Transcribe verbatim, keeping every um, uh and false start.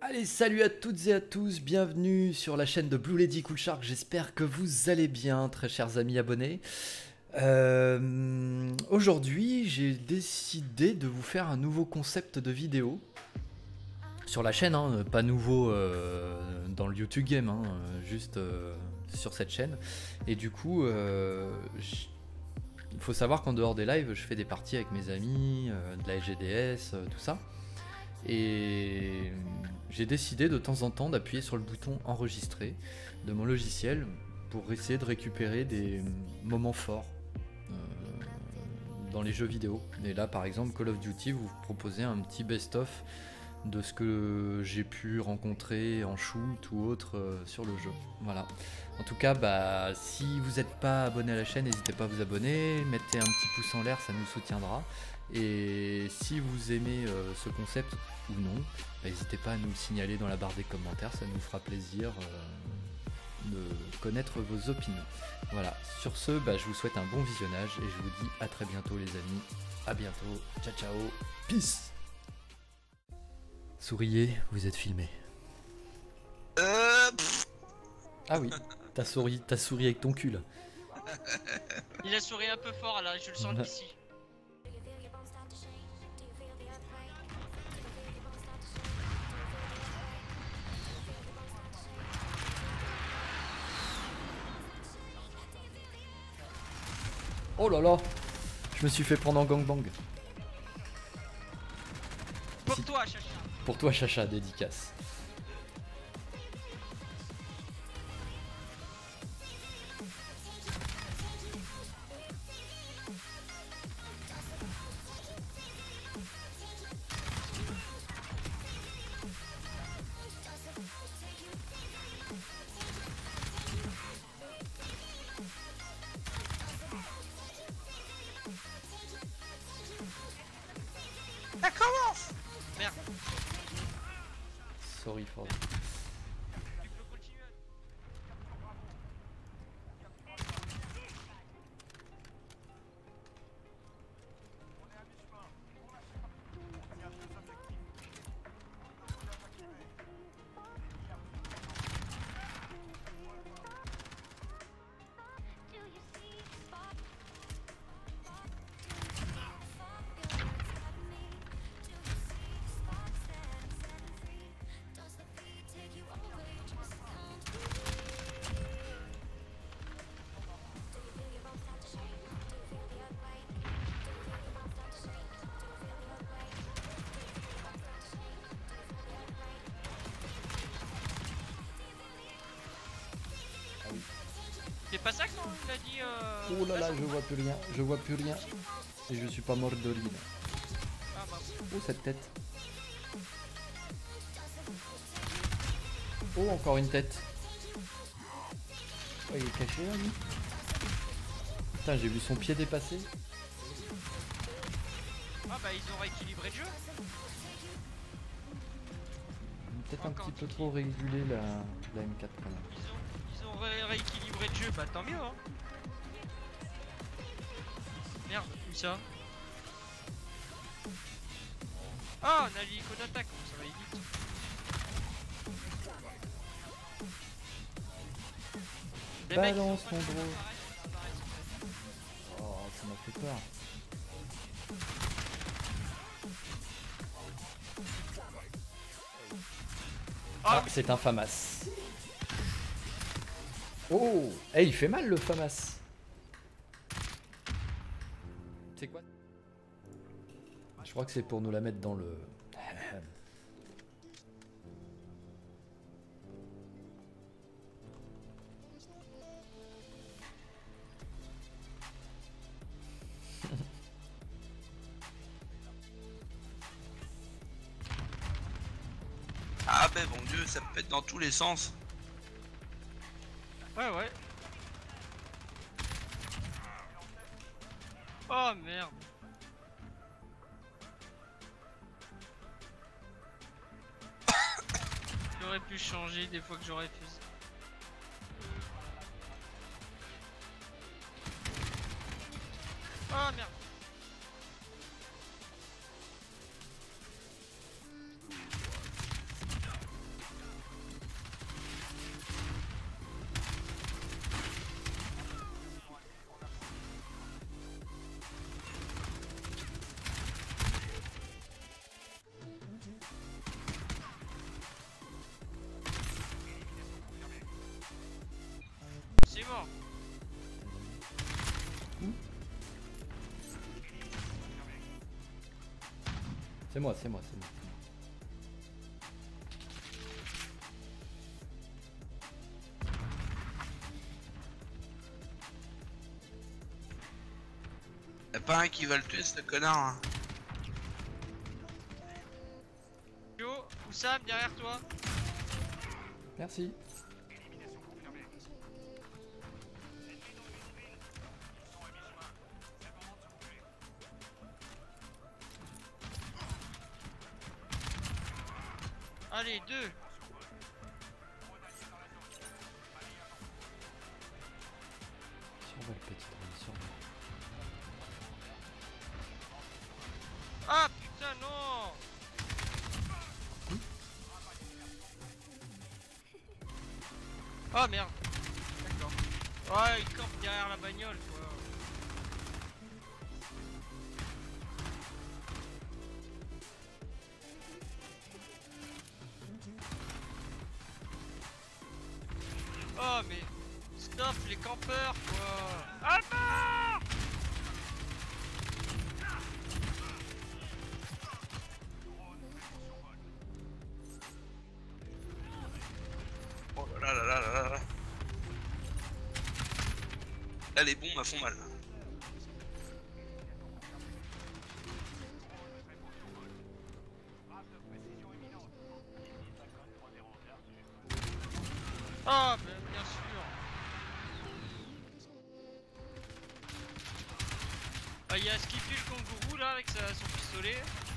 Allez, salut à toutes et à tous, bienvenue sur la chaîne de Blue Lady Cool Shark, j'espère que vous allez bien, très chers amis abonnés. Euh, Aujourd'hui, j'ai décidé de vous faire un nouveau concept de vidéo sur la chaîne, hein, pas nouveau euh, dans le YouTube Game, hein, juste euh, sur cette chaîne. Et du coup, euh, il faut savoir qu'en dehors des lives, je fais des parties avec mes amis, euh, de la L G D S, euh, tout ça. Et j'ai décidé de temps en temps d'appuyer sur le bouton enregistrer de mon logiciel pour essayer de récupérer des moments forts euh, dans les jeux vidéo. Et là par exemple Call of Duty vous proposez un petit best-of de ce que j'ai pu rencontrer en shoot ou autre euh, sur le jeu. Voilà. En tout cas, bah, si vous n'êtes pas abonné à la chaîne, n'hésitez pas à vous abonner, mettez un petit pouce en l'air, ça nous soutiendra. Et si vous aimez euh, ce concept ou non, bah, n'hésitez pas à nous le signaler dans la barre des commentaires, ça nous fera plaisir euh, de connaître vos opinions. Voilà, sur ce, bah, je vous souhaite un bon visionnage et je vous dis à très bientôt les amis. À bientôt, ciao ciao, peace. Souriez, vous êtes filmé. Euh, pff. Ah oui, t'as souri, t'as souri avec ton cul là. Il a souri un peu fort, alors je le sens d'ici. Oh là là, je me suis fait prendre en gangbang. Pour Si- toi, Chacha. Pour toi Chacha, dédicace. Ça commence. Merde. Sorry for Tu peux continuer. C'est pas ça quand il a dit euh... Oh là là, je vois plus rien, je vois plus rien. Et je suis pas mort de rire. Ah bah. Oh cette tête. Oh encore une tête. Oh il est caché là lui. Putain j'ai vu son pied dépasser. Ah bah ils ont rééquilibré le jeu. Peut-être un petit peu trop régulé la, la M quatre quand même. Ils ont, ils ont ré rééquilibré le jeu, bah tant mieux hein. Merde, où ça? Ah, on a l'hélico d'attaque, ça va aller vite. Les mecs, ils Balance sont ton pas- gros. Oh ça m'a fait peur. Ah, c'est un FAMAS. Oh, eh, il fait mal le FAMAS. C'est quoi? Je crois que c'est pour nous la mettre dans le... Ah ben mon dieu, ça pète dans tous les sens. Ouais, ouais. Oh merde. J'aurais pu changer des fois que j'aurais fait ça. Oh merde. C'est moi, c'est moi, c'est moi. Y'a pas un qui va le tuer, ce connard. Hein. Yo, Oussam, derrière toi. Merci. Allez, deux. Survole, petite reine, survole. Ah putain, non. Ah merde. D'accord. Ouais, il campe derrière la bagnole, quoi. Oh mais stop les campeurs quoi. Ah non. Oh là là là là là là. Là les bombes elles font mal. Ah ben bien sûr. Ah, il y a Skippy le kangourou là avec sa, son pistolet.